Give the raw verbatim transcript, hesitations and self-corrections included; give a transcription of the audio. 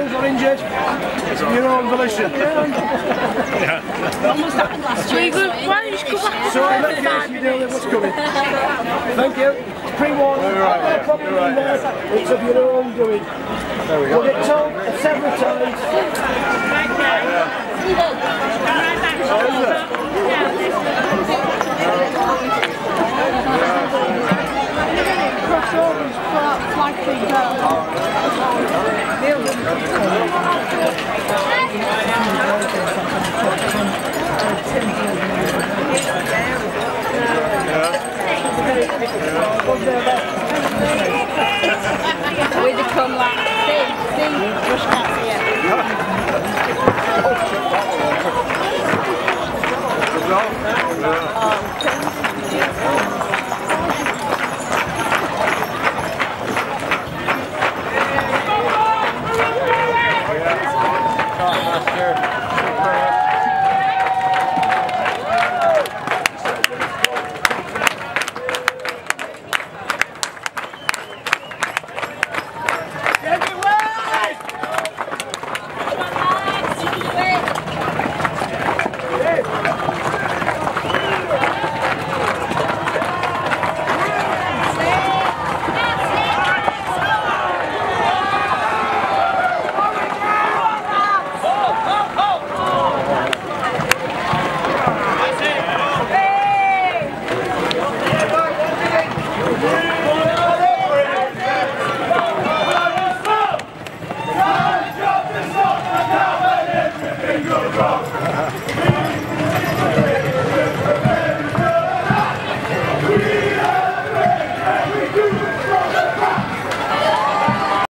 hospitalised or injured, it's of your own volition. Yeah. Almost happened last week. Why did you go back? So in that case, you deal with what's coming. Thank you. It's pre-warned. You're right, No problem you're right, in there. yeah. It's of your own doing. There we go. We'll get told several times. Crossovers for flag free girls. We come like, see, see,